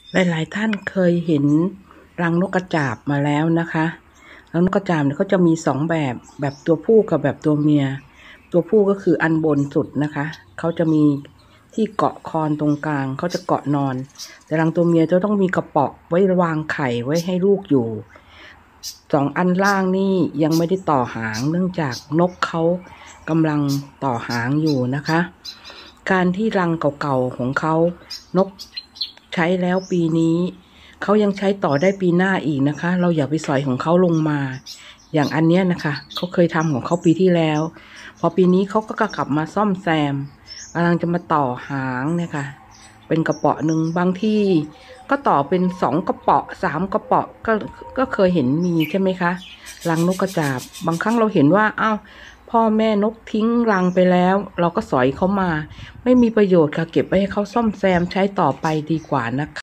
หลายๆท่านเคยเห็นรังนกกระจาบมาแล้วนะคะรังนกกระจาบเนี่ยเขาจะมี2แบบตัวผู้กับแบบตัวเมียตัวผู้ก็คืออันบนสุดนะคะเขาจะมีที่เกาะคอนตรงกลางเขาจะเกาะนอนแต่รังตัวเมียจะต้องมีกระเปาะไว้วางไข่ไว้ให้ลูกอยู่2อันล่างนี่ยังไม่ได้ต่อหางเนื่องจากนกเขากำลังต่อหางอยู่นะคะการที่รังเก่าๆของเขานกใช้แล้วปีนี้เขายังใช้ต่อได้ปีหน้าอีกนะคะเราอย่าไปสอยของเขาลงมาอย่างอันเนี้ยนะคะเขาเคยทำของเขาปีที่แล้วพอปีนี้เขาก็กลับมาซ่อมแซมกำลังจะมาต่อหางเนี่ยค่ะเป็นกระเปาะหนึ่งบางที่ก็ต่อเป็น2กระเปาะ3กระเปาะก็เคยเห็นมีใช่ไหมคะรังนกกระจาบบางครั้งเราเห็นว่าอ้าวพ่อแม่นกทิ้งรังไปแล้วเราก็สอยเขามาไม่มีประโยชน์ค่ะเก็บไว้ให้เขาซ่อมแซมใช้ต่อไปดีกว่านะคะ